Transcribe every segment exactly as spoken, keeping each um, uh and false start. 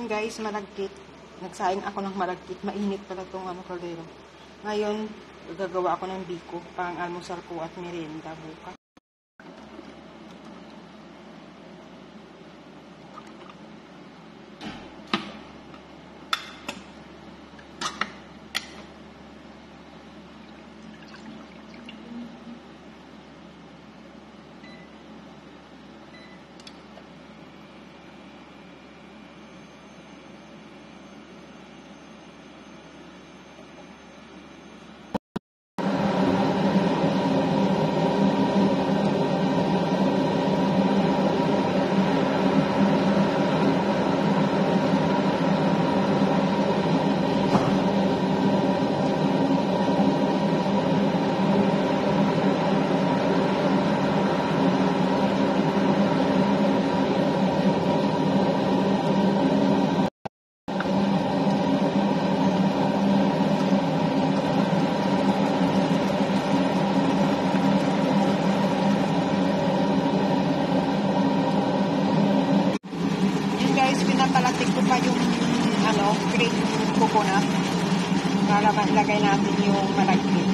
guys, malagkit. Nagsaing ako ng malagkit. Mainit pala itong ano, kaldero. Ngayon, gagawa ako ng biko pang almusal ko at merienda bukas. Pinapalatik ko pa yung ano, cream coconut para lagay natin yung malagkit.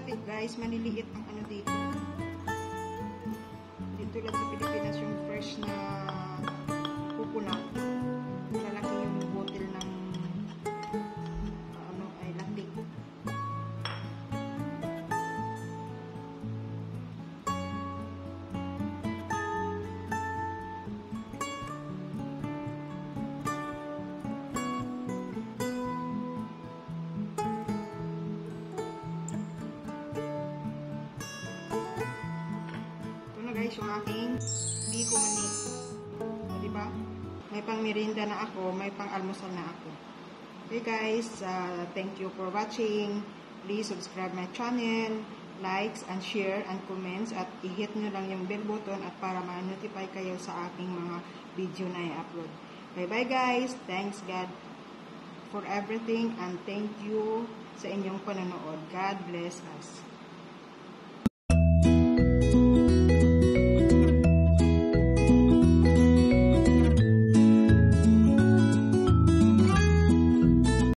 malapit guys, maliliit ang ano dito. Dito lang sa Pilipinas yung fresh na coconut. Malalaki yung bottle ng uh, ano ay latik. Guys, yung aking biko mani. O, diba? May pang merienda na ako, may pang almusal na ako. Okay guys, uh, thank you for watching. Please subscribe my channel, likes and share and comments at i-hit nyo lang yung bell button at para ma-notify kayo sa aking mga video na i-upload. Bye bye guys, thanks God for everything and thank you sa inyong panonood. God bless us.